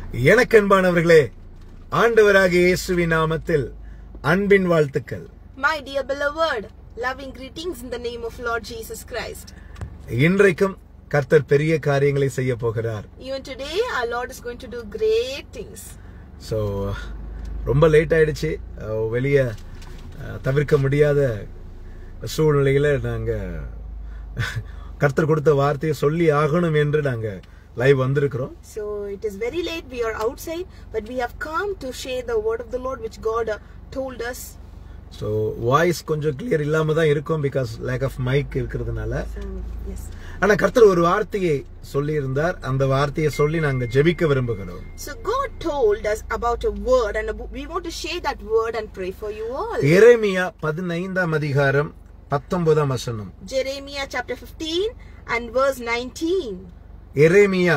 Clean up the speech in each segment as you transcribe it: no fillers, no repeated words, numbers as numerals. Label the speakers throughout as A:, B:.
A: எனக்கு அன்பானவர்களே, ஆண்டவராகிய இயேசுவின் நாமத்தில் அன்பின் வாழ்த்துக்கள்.
B: My dear beloved, loving greetings in the name of Lord Jesus Christ.
A: இன்றைக்கும் கர்த்தர் பெரிய காரியங்களை செய்ய போகிறார்.
B: Even today our Lord is going to do great things.
A: So ரொம்ப லேட் ஆயிடுச்சு. வெளிய தவிர்க்க முடியாத சூழ்நிலையில நாங்க கர்த்தர் கொடுத்த வார்த்தையை சொல்லி ஆகணும் என்று நாங்க லைவ் வந்திருக்கிறோம்.
B: So it is very late, we are outside, but we have come to share the word of the Lord which God told us.
A: So voice கொஞ்சம் கிளியர் இல்லாம தான் இருக்கும் because lack of mic இருக்கிறதுனால.
B: Yes.
A: ஆனா கர்த்தர் ஒரு வார்த்தையை சொல்லி இருந்தார். அந்த வார்த்தையை சொல்லி நாங்க ஜெபிக்க விரும்புகிறோம்.
B: So God told us about a word and we want to share that word and pray for you all.
A: எரேமியா 15ஆம் அதிகாரம் 19ஆம் வசனம்.
B: Jeremiah chapter 15 and verse 19.
A: எரேமியா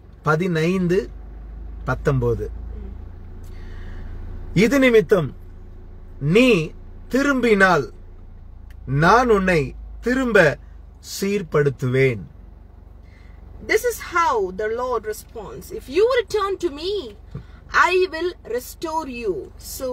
A: 15:19. இது நிமித்தம் நீ திரும்பினால் நான் உன்னை திரும்ப சீர்படுத்துவேன்.
B: This is how the Lord responds. If you return to me, I will restore you. So,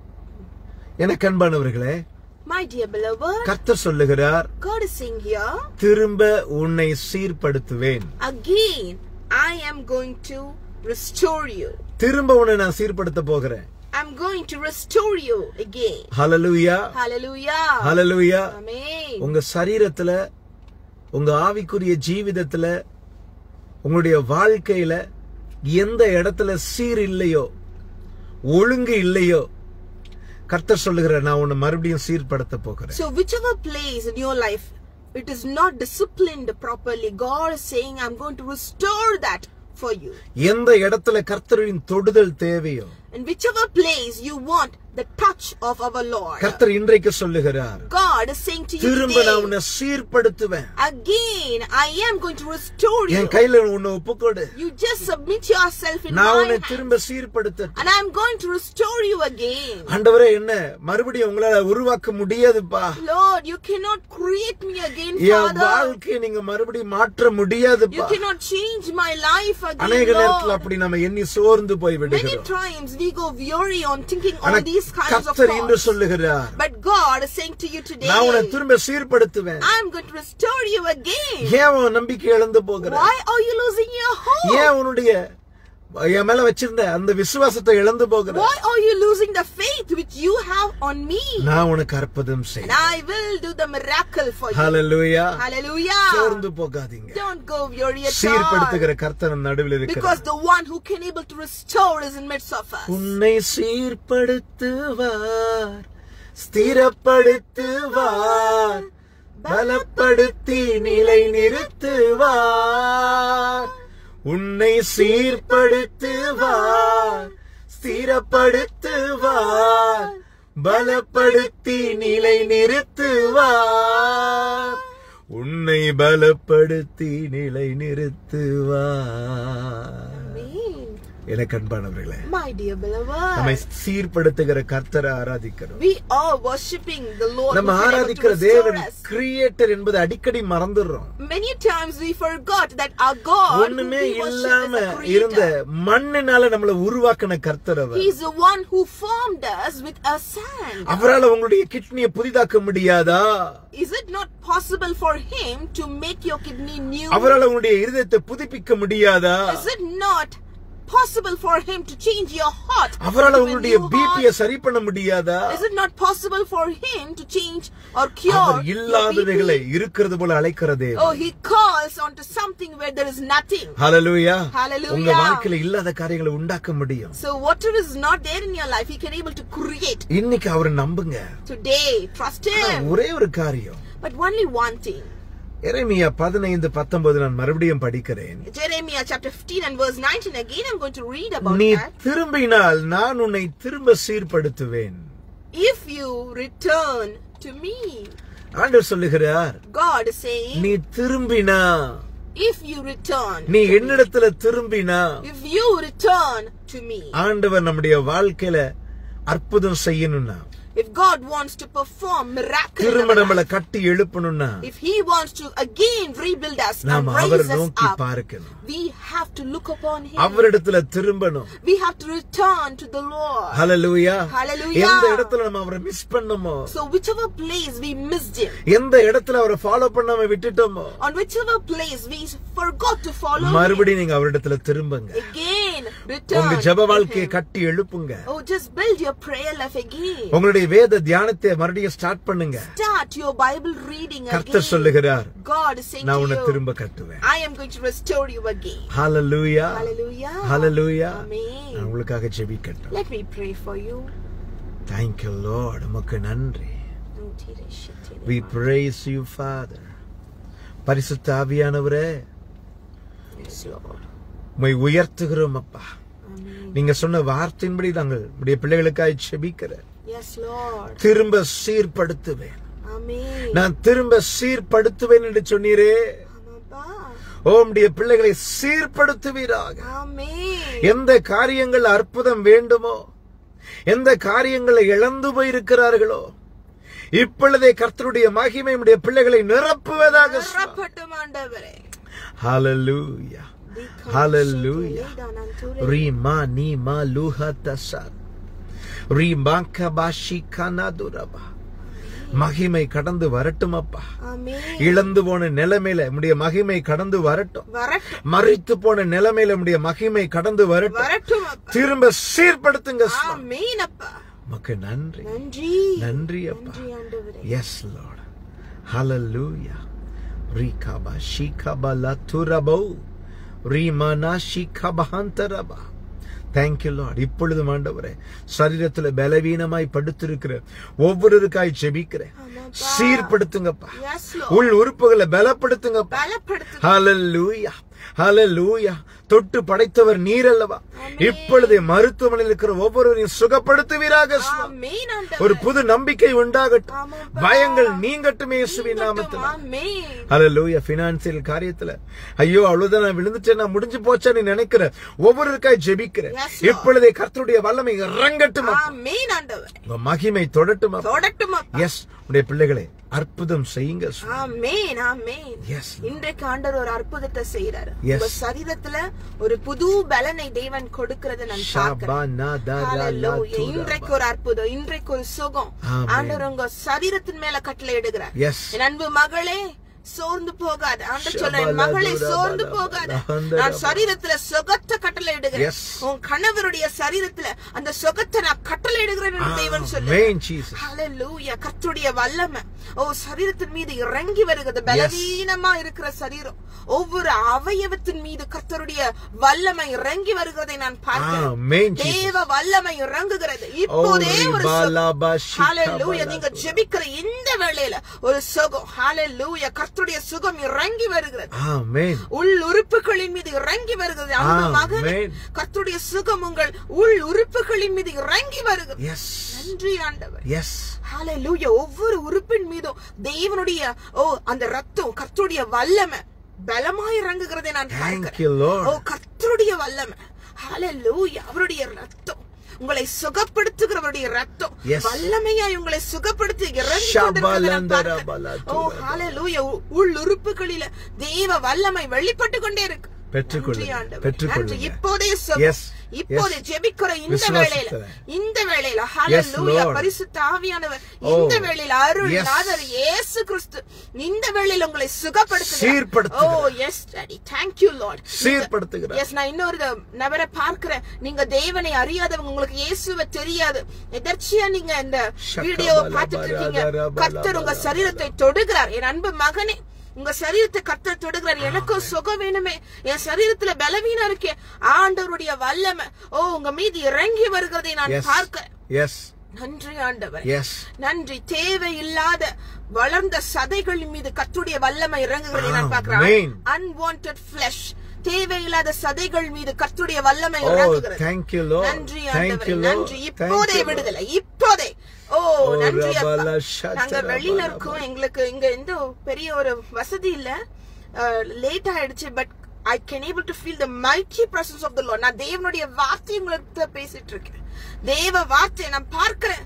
A: எனக்கு அன்பானவர்களே,
B: my dear beloved,
A: கர்த்தர் சொல்லுகிறார்,
B: God is saying here,
A: திரும்ப உன்னை சீர்படுத்துவேன்.
B: again, I am going to restore you.
A: திரும்ப உன்னை நான் சீர்படுத்த போகிறேன்.
B: I'm going to restore you again.
A: Hallelujah,
B: Hallelujah.
A: Hallelujah.
B: Amen.
A: உங்க சரீரத்துல, உங்க ஆவிக்குரிய ஜீவிதத்துல, உங்களுடைய வாழ்க்கையில எந்த இடத்துல சீர் இல்லையோ, ஒழுங்கு இல்லையோ, கர்த்தர் சொல்லுகிறார், நான் உன்னை மறுபடியும் சீர்படுத்த போகிறேன்.
B: So whichever place in your life it is not disciplined properly, God is saying, I'm going to restore that for you.
A: எந்த இடத்துல கர்த்தரின் தொடுதல் தேவையோ,
B: In whichever place you want the touch of our Lord,
A: கர்த்தர் இன்றைக்கு சொல்லுகிறார்,
B: God is saying to you
A: திரும்ப நான்
B: today,
A: உன்னை சீர்படுத்துவேன்.
B: again I am going to restore you.
A: என் கையில உன்னை ஒப்புக்கொடு.
B: You just submit yourself in
A: நான்
B: my
A: உன்னை
B: hands,
A: திரும்ப சீர்படுத்த.
B: and I am going to restore you again.
A: ஆண்டவரே, என்ன மறுபடியும் உங்களால உருவாக்க முடியாதுப்பா.
B: Lord, you cannot create me again,
A: N
B: Father.
A: வாழ்க்கையை நீங்க மறுபடியும் மாற்ற முடியாதுப்பா.
B: You cannot change my life again,
A: அநேக நேரத்துல
B: Lord.
A: அப்படி நம்ம எண்ணி சோர்ந்து போய்
B: Many
A: விடுகிறோம்.
B: times we go weary on thinking
A: ஆனா
B: all these kinds of
A: கர்த்தர் இன்று
B: thoughts.
A: சொல்லுகிறார்,
B: But God is saying to you today,
A: நான் உன்னை திரும்ப சீர்படுத்துவேன்.
B: I am going to restore you again.
A: ஏன் உன் நம்பிக்கை இழந்து போகிற?
B: Why are you losing your hope?
A: ஏன் உன்னுடைய என் மேல வச்சிருந்த அந்த விசுவாசத்தை இழந்து போகிற?
B: Why are you losing the faith which you have on me?
A: நான் உனக்கு அற்புதம்
B: And
A: செய்வேன்.
B: I will do the miracle for you.
A: Hallelujah.
B: Hallelujah.
A: சோர்ந்து போகாதீங்க.
B: Don't go weary at all.
A: சீர்படுத்துகிற கர்த்தர் நடுவில் இருக்கிறார்.
B: Because the one who can able to restore is in midst of us.
A: உன்னை சீர்படுத்துவார், ஸ்திரப்படுத்துவார், பலப்படுத்தி நிலை நிறுத்துவார். உன்னை சீர்படுத்துவார், ஸ்திரப்படுத்துவார், பலப்படுத்தி நிலை நிறுத்துவார். உன்னை பலப்படுத்தி நிலை நிறுத்துவார்.
B: Amen.
A: எனக்கு அன்பானவர்களே,
B: My dear
A: நம்மை
B: beloved,
A: சீர்படுத்துகிற கர்த்தரை ஆராதிக்கிறோம்.
B: we are worshipping the Lord.
A: நம்ம
B: who can able to
A: ஆராதிக்கிற
B: restore
A: தேவன்
B: us.
A: கிரியேட்டர் என்பது அடிக்கடி மறந்துடுறோம்.
B: Many times we forgot that our God who
A: ஒண்ணுமே
B: we worship
A: இல்லாம
B: is a
A: இருந்த
B: creator.
A: மண்ணினால நம்மள உருவாக்கின கர்த்தர் அவர்.
B: He is the one who formed us with a sand.
A: அவரால உங்களுடைய கிட்னியை புதிதாக்க முடியாதா?
B: Is it not possible for him to make your kidney new?
A: அவரால உங்களுடைய இருதயத்தை புதுப்பிக்க முடியாதா?
B: Is it not possible for him to change your heart?
A: அவரால
B: into a
A: உங்களுடைய
B: new
A: பிபியை
B: heart?
A: சரி பண்ண முடியாதா?
B: Is it not possible for him to change or cure
A: our
B: your
A: இல்லாதவைகளை
B: BP?
A: இருக்கிறது போல அழைக்கிறதே.
B: Oh, he calls onto something where there is nothing.
A: Hallelujah.
B: Hallelujah.
A: உங்க வாழ்க்கையில இல்லாத காரியங்களை உண்டாக்க முடியும்.
B: So whatever is not there in your life, he can able to create.
A: இன்னைக்கு அவரை நம்புங்க.
B: Today, trust him.
A: ஒரே ஒரு காரியம்.
B: But only one thing.
A: எரேமியா 15:19 நான் மறுபடியும் படிக்கிறேன்.
B: Jeremiah chapter 15 and verse 19. Again I'm going to read about
A: நீ
B: that.
A: திரும்பினால் நான் உன்னை திரும்ப சீர்படுத்துவேன்.
B: If you return to me.
A: ஆண்டவர் சொல்லுகிறார்,
B: God is saying,
A: நீ திரும்பினா,
B: if you return,
A: நீ என்னிடத்துல திரும்பினா,
B: if you return to me.
A: ஆண்டவர் நம்முடைய வாழ்க்கையில அற்புதம் செய்யணும்னா,
B: If God wants to perform miracles,
A: திரும்ப நம்மள கட்டி எழுப்பணும்னா,
B: if He wants to again rebuild us and
A: நாம
B: raise
A: அவரை
B: us
A: நோக்கி
B: up,
A: பார்க்கணும்.
B: we have to look upon Him.
A: அவரிடத்துல திரும்பணும்.
B: We have to return to the Lord.
A: Hallelujah.
B: Hallelujah.
A: எந்த இடத்துல நம்ம அவரை மிஸ் பண்ணோமோ,
B: So whichever place we missed Him,
A: எந்த இடத்துல அவரை ஃபாலோ பண்ணாம விட்டுட்டோமோ,
B: on whichever place we forgot to follow Him,
A: மறுபடியும் நீங்க அவரிடத்துல திரும்புங்க.
B: again return
A: உங்க ஜெப
B: to
A: வாழ்க்கையை
B: Him.
A: கட்டி எழுப்புங்க.
B: Oh, just build your prayer life again.
A: உங்களுடைய வேத தியானத்தை மறுபடியும் ஸ்டார்ட் பண்ணுங்க.
B: Start your Bible reading
A: கர்த்தர்
B: again.
A: சொல்லுகிறார்,
B: God is saying
A: நான்
B: to
A: உன்னை
B: you,
A: திரும்ப கட்டுவேன்.
B: I am going to restore you again.
A: Hallelujah.
B: Hallelujah.
A: Hallelujah.
B: Amen.
A: நான் உங்களுக்காக ஜெபிக்கட்டும்.
B: Let me pray for you.
A: Thank you Lord. உமக்கு நன்றி. We praise you Father. பரிசுத்த ஆவியானவரே,
B: Yes, Lord.
A: உம்மை உயர்த்துகிறோம் அப்பா.
B: Amen.
A: நீங்க சொன்ன வார்த்தையின்படி நாங்கள் உம்முடைய பிள்ளைகளுக்காக ஜெபிக்கிறேன்.
B: Yes, Lord.
A: திரும்ப சீர்படுத்துவேன்.
B: Amen.
A: நான் திரும்ப சீர்படுத்துவேன் என்று சொன்னீரே,
B: Abba.
A: உம்முடைய பிள்ளைகளை சீர்படுத்துவீராக.
B: Amen.
A: எந்த காரியங்கள் அற்புதம் வேண்டுமோ, எந்த காரியங்களை இழந்து போயிருக்கிறார்களோ, இப்பொழுதே கர்த்தருடைய மகிமை உம்முடைய பிள்ளைகளை நிரப்புவதாக.
B: நிரப்பட்டும் ஆண்டவரே.
A: ஹalleluya. ஹalleluya. ரீமா நீமா லூஹதசர் ரீமாக்க பாஷி கனதுரபா. மகிமை கடந்து வரட்டும் அப்பா.
B: Amen.
A: இழந்து போன நிலைமையில உம்முடைய மகிமை கடந்து வரட்டும்.
B: வரட்டும்.
A: மரித்து போன நிலைமையில உம்முடைய மகிமை கடந்து வரட்டும்.
B: வரட்டும் அப்பா.
A: திரும்ப சீர்படுத்துங்க.
B: ஆமென் அப்பா.
A: உமக்கு நன்றி.
B: நன்றி.
A: நன்றி அப்பா.
B: நன்றி ஆண்டவரே.
A: Yes Lord. Hallelujah. Rikaba shikaba laturabo. Rimana shikaba hantaraba. Thank you Lord. இப்பொழுது ஆண்டவரே, சரீரத்துல பலவீனமாய் படுத்திருக்கிற ஒவ்வொருவருக்காய் ஜெபிக்கிறேன். சீர்படுத்துங்கப்பா.
B: Yes, Lord.
A: உள் உறுப்புகளை பலப்படுத்துங்கப்பா.
B: பலப்படுத்துங்க.
A: ஹalleluya. ஹalleluya. தொட்டு படைத்தவர் நீர் அல்லவா. இப்பொழுது மருத்துவமனையில் இருக்கிற ஒவ்வொருவரையும் சுகப்படுத்துவீராக.
B: ஆமென் ஆண்டவரே.
A: ஒரு புது நம்பிக்கை உண்டாகட்டும்.
B: ஆமாப்பா.
A: பயங்கள் நீங்கட்டும் இயேசுவின் நாமத்தில்.
B: ஆமென்.
A: ஹalleluya. ஃபினான்சியல் காரியத்துல ஐயோ அவ்வளவுதான் நான் விழுந்துட்டேன், நான் முடிஞ்சு போச்சா நீ நினைக்கிற ஒவ்வொருவருக்காய் ஜெபிக்கிறேன்.
B: Yes, Lord.
A: இப்பொழுதே கர்த்தருடைய வல்லமை இறங்கட்டும்.
B: ஆமென் ஆண்டவரே.
A: உங்க மகிமை தொடட்டும்.
B: தொடட்டும் அப்பா.
A: எஸ், உடைய பிள்ளைகளே அற்புதம் செய்யுங்க.
B: Amen amen.
A: எஸ்.
B: இன்றைக்கு ஆண்டவர் ஒரு அற்புதத்தை செய்றாரு.
A: Yes.
B: உங்க சரீரத்துல ஒரு புது பலனை தேவன் கொடுக்கிறதை நான் பார்க்கிறேன். Hallelujah. இன்றைக்கு ஒரு அற்புதம், இன்றைக்கு ஒரு சுகம்
A: Amen.
B: ஆண்டவர் உங்க சரீரத்தின் மேல கட்டளை இடுகிறார்.
A: Yes.
B: என் அன்பு மகளே, சோர்ந்து போகாத. ஆண்டவர் சொல்றேன், மகளே சோர்ந்து போகாத. நான் சரீரத்துல சுகத்தை கட்டளை இடுகிறேன்.
A: Yes.
B: உன் கணவருடைய சரீரத்துல அந்த சுகத்தை நான் கட்டளை இடுகிறேன் என்று தேவன்
A: Amen,
B: சொல்லுகிறார்.
A: Jesus.
B: ஹalleluya. கர்த்தருடைய வல்லமை சரீரத்தின் மீது இறங்கி வருகிறது. பலவீனமா இருக்கிற சரீரம் ஒவ்வொரு அவயவத்தின் மீது கர்த்தருடைய வல்லமை இறங்கி வருகிறதை நான் பார்க்கிறேன்.
A: Amen, Jesus.
B: தேவ வல்லமை இறங்குகிறது இப்போதே. ஒரு ஹalleluya. நீங்க ஜெபிக்கிற இந்த வேளையில ஒரு சுகம், ஹalleluya, கர்த்தருடைய சுகம் இறங்கி வருகிறது.
A: ஆமென்.
B: உள் உறுப்புகளின் மீது இறங்கி வருகிறது. அந்த மகனே, கர்த்தருடைய சுகம் உங்கள் உள் உறுப்புகளின் மீது இறங்கி வருகிறது.
A: எஸ்.
B: நன்றி ஆண்டவர்.
A: எஸ்.
B: ஹalleluya. ஒவ்வொரு உறுப்பின் மீதும் தேவனுடைய அந்த ரத்தம், கர்த்தருடைய வல்லமை பலமாய் இறங்குகிறதை நான்
A: Thank you Lord.
B: பார்க்கிறேன். கர்த்தருடைய வல்லமை, ஹalleluya. அவருடைய ரத்தம் உங்களை சுகப்படுத்துகிறவருடைய ரத்தம்
A: Yes.
B: வல்லமையாய் உங்களை சுகப்படுத்தி இறங்கி கொண்டிருக்கிறதை நான் பார்க்கிறேன். ஹalleluya. உள் உறுப்புகளில தேவ வல்லமை வெளிப்பட்டு கொண்டே இருக்கு. இப்போதே ஜெபிக்கிற இந்த வேளையில ஹalleluya. பரிசுத்த ஆவியானவர் இந்த வேளையில அருள்நாதர் இயேசு கிறிஸ்து இந்த வேளையில உங்களை சுகப்படுத்துகிறார். Yes daddy, thank you Lord.
A: சீர்படுத்துகிறார்.
B: எஸ், நான் இன்னொரு நபரை பார்க்கிறேன். நீங்க தேவனை அறியாதவங்க, உங்களுக்கு இயேசுவை தெரியாது, எதர்ச்சியா நீங்க இந்த வீடியோ பார்த்துட்டு இருக்கீங்க. கர்த்தர் உங்க சரீரத்தை தொடுகிறார். என் அன்பு மகனே, உங்க சரீரத்தை கர்த்தர் தொடுகிறார். எனக்கும் சுகம் வேணுமே, என் சரீரத்துல பலவீனம் இருக்கே, ஆண்டவருடைய வல்லமை உங்க மீது இறங்கி வருகிறதை நான் பார்க்கிறேன். நன்றி ஆண்டவர். நன்றி. தேவையில்லாத வளர்ந்த சதைகள் மீது கர்த்தருடைய வல்லமை இறங்குகிறதை நான் பார்க்கிறேன். அன்வான்டட் ஃபிளஷ், தேவையில்லாத சதைகள் மீது கர்த்தருடைய வல்லமை இறங்குகிறது. நன்றி ஆண்டவரே. நன்றி. இப்போதே விடுதலை, இப்போதே. நன்றி அப்பா. நாங்க வெளியில இருக்கோம், எங்களுக்கு இங்க எந்த பெரிய ஒரு வசதி இல்ல, லேட் ஆயிடுச்சு. But I can able to feel the mighty presence of the Lord. நான் தேவனுடைய வார்த்தை உங்களுக்கு பேசிட்டு இருக்கேன். தேவ வார்த்தை நான் பார்க்கிறேன்.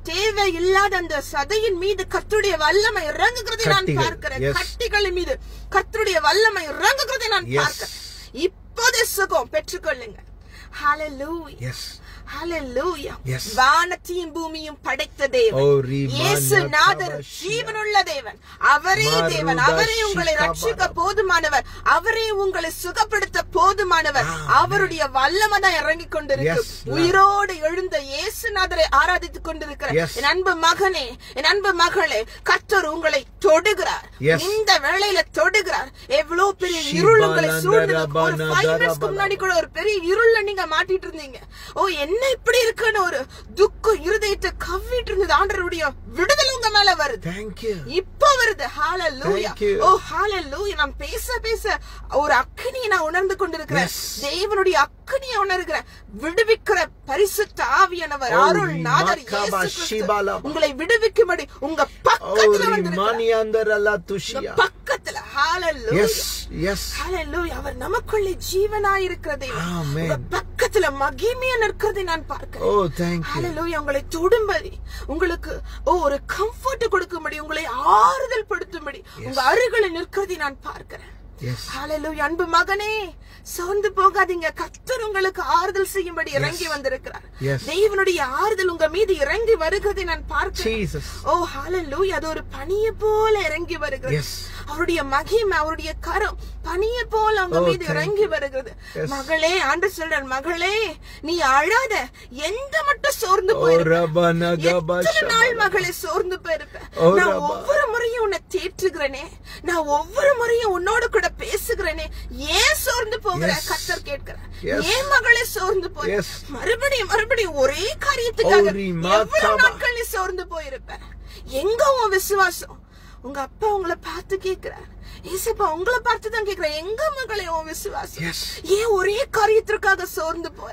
B: தேவையில்லாத அந்த சதையின் மீது கர்த்தருடைய வல்லமை இறங்குகிறதை நான் பார்க்கிறேன். கட்டிகளின் மீது கர்த்தருடைய வல்லமை இறங்குகிறதை நான் பார்க்கிறேன். இப்போதே சுகம் பெற்றுக்கொள்ளுங்க. ஹalleluya, ஹalleluya. வானத்தையும் பூமியும் படைத்த தேவன் இயேசுநாதர் ஜீவனுள்ள தேவன். அவரே தேவன். அவரே உங்களை ரட்சிக்க போதுமானவர். அவரே உங்களை சுகப்படுத்த போதுமானவர். அவருடைய வல்லமை தான் இறங்கிக் கொண்டிருக்கு. உயிரோடு எழுந்த இயேசுநாதரை ஆராதித்துக் கொண்டிருக்கிற என் அன்பு மகனே, என் அன்பு மகளே, கர்த்தர் உங்களை தொடுகிறார். இந்த வேளையில தொடுகிறார். எவ்வளவு பெரிய இருள் உங்களை சூழ்ந்தது. ஒரு 5 minutesக்கு முன்னாடி கூட ஒரு பெரிய இருள்ல நீங்க மாட்டிட்டு இருந்தீங்க. ஓ, என்ன இப்படி இருக்குன்னு ஒரு துக்கம் இருதயத்தை கவ்விட்டு இருந்தது. ஆண்டவருடைய விடுதலை உங்க மேல வருது. இப்ப வருது. ஹalleluya. ஓ ஹalleluya. நான் பேச பேச ஒரு அக்கினியை நான் உணர்ந்து கொண்டிருக்கிறேன். தேவனுடைய அக்கினியை உணர்கிறேன். விடுவிக்கிற பரிசுத்த ஆவியானவர் அருள்நாதர் இயேசு கிறிஸ்து உங்களை விடுவிக்கும்படி உங்க பக்கத்துல வந்திருக்கிறார். பக்கத்துல. ஹalleluya, ஹalleluya. அவர் நமக்குள்ளே ஜீவனாய் இருக்கிறதை உங்க பக்கத்துல மகிமையா நிற்கிறதை நான் பார்க்கிறேன். ஹalleluya. உங்களை தொடும்படி, உங்களுக்கு ஒரு கம்ஃபர்ட் கொடுக்கும்படி, உங்களை ஆறுதல் படுத்தும்படி உங்க அருகில் நிற்கிறதை நான் பார்க்கிறேன். ஹalleluya. அன்பு மகனே, சோர்ந்து போகாதீங்க. கர்த்தர் உங்களுக்கு ஆறுதல் செய்யும்படி இறங்கி வந்திருக்கிறார். தேவனுடைய ஆறுதல் உங்க மீது இறங்கி வருகிறதை நான் பார்க்கிறேன். ஓ ஹalleluya. அது ஒரு பனியை போல இறங்கி வருகிறது. அவருடைய மகிமை, அவருடைய கரம் பனியை போல உங்க மீது இறங்கி வருகிறது. மகளே, ஆண்டு சொல்றார், மகளே நீ அழாத. எந்த மட்டும் சோர்ந்து போயிருப்ப, எத்தனை நாள் மகளே சோர்ந்து போயிருப்ப. நான் ஒவ்வொரு முறையும் உன்னை தேற்றுகிறேனே, நான் ஒவ்வொரு முறையும் உன்னோட கூட பேசுகிறேனே, ஏன் சோர்ந்து போகிற? கர்த்தர் கேட்கிறார். ஏன் மகளே சோர்ந்து போய் மறுபடியும் மறுபடியும் ஒரே காரியத்துக்காக எவ்வளவு நாட்கள் நீ சோர்ந்து போயிருப்ப? எங்க உன் விசுவாசம்? உங்க அப்பா உங்களை பார்த்து கேட்கிறார். ஏசப்பா உங்களை பார்த்துதான் கேட்கிற, எங்க மகளே உன் விசுவாசம்? ஏன் ஒரே காரியத்திற்காக சோர்ந்து போற?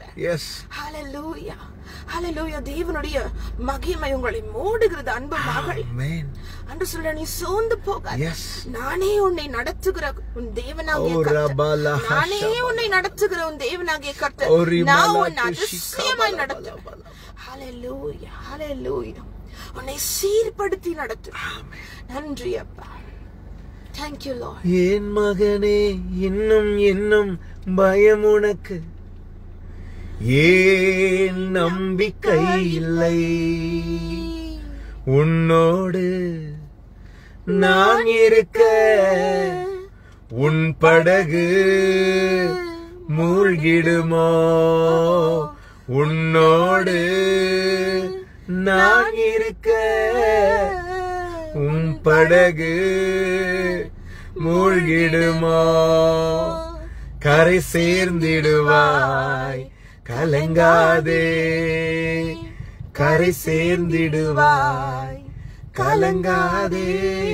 B: ஹalleluya, ஹalleluya. தேவனுடைய மகிமை உங்களை மூடுகிறது. அன்பு மகள், அன்று சொல்ற, நீ சோர்ந்து போகாத. நானே உன்னை நடத்துகிற உன் தேவனாகிய கர்த்தர். நானே உன்னை நடத்துகிற உன் தேவனாகிய கர்த்தர். நான் உன்னை அதிசயமாய் நடத்துவேன். ஹalleluya, ஹalleluya. உன்னை சீர்படுத்தி நடத்துவேன். நன்றி அப்பா. Thank you Lord.
A: என் மகனே, இன்னும் இன்னும் பயம் உனக்கு, ஏன் நம்பிக்கை இல்லை? உன்னோடு நான் இருக்க உன் படகு மூழ்கிடுமோ? உன்னோடு நான் இருக்க உன் படகு மூழ்கிடுமோ? கரை சேர்ந்திடுவாய், கலங்காதே. கரை சேர்ந்திடுவாய், கலங்காதே.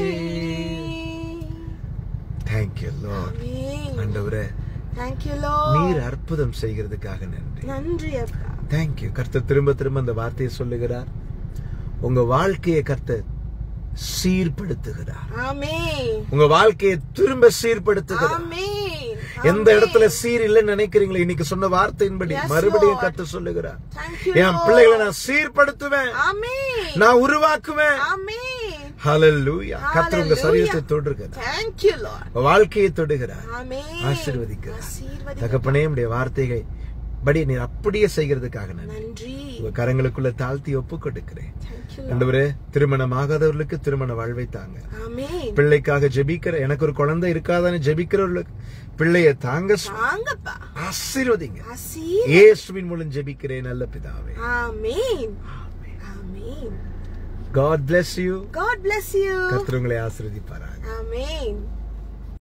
A: Thank you Lord. ஆண்டவரே,
B: Thank you Lord.
A: நீர் அற்புதம் செய்கிறதுக்காக நன்றி.
B: நன்றி அப்பா.
A: Thank you. கர்த்தர் திரும்ப திரும்ப அந்த வார்த்தையை சொல்லுகிறார். உங்க வாழ்க்கையை கர்த்தர் சீர்படுத்துகிறார்.
B: ஆமென்.
A: உங்க வாழ்க்கையை திரும்ப சீர்படுத்துகிறார்.
B: ஆமென்.
A: எந்த இடத்துல சீர் இல்லைன்னு நினைக்கிறீங்களோ, இன்னைக்கு சொன்ன வார்த்தையின்படி மறுபடியும் கர்த்தர் சொல்லுகிறார். என் பிள்ளைகளை நான் சீர்படுத்துவேன், நான் உருவாக்குவேன். ஹalleluya. கர்த்தர் உங்க சரீரத்தை தொடுகிறார்.
B: Thank you Lord.
A: வாழ்க்கையை தொடுகிறார்.
B: ஆமென்.
A: ஆசீர்வதிக்கிறார். தகப்பனே, உம்முடைய வார்த்தைகள் படி நீர் அப்படியே செய்கிறதுக்காக நன்றி. உங்க கரங்களுக்குள்ள தாழ்த்தி ஒப்பு கொடுக்கிறேன். ஆண்டவரே, திருமணம் ஆகாதவர்களுக்கு திருமண வாழ்வை தாங்க. பிள்ளைக்காக ஜெபிக்கிற, எனக்கு ஒரு குழந்தை இருக்காதான்னு ஜெபிக்கிறவர்களுக்கு பிள்ளைய தாங்க. ஆசீர்வதிங்க. இயேசுவின் மூலம் ஜெபிக்கிறேன் நல்ல பிதாவே. ஆமென். ஆமென். God bless you. God bless you. கர்த்தர் உங்களை ஆசீர்வதிப்பாராக. ஆமென்.